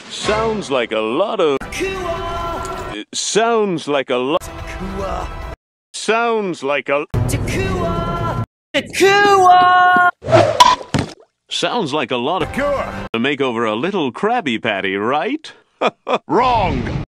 Sounds like a lot of... Sounds like a lot... Sounds like a... Sounds like a lot of... To make over a little Krabby Patty, right? Wrong!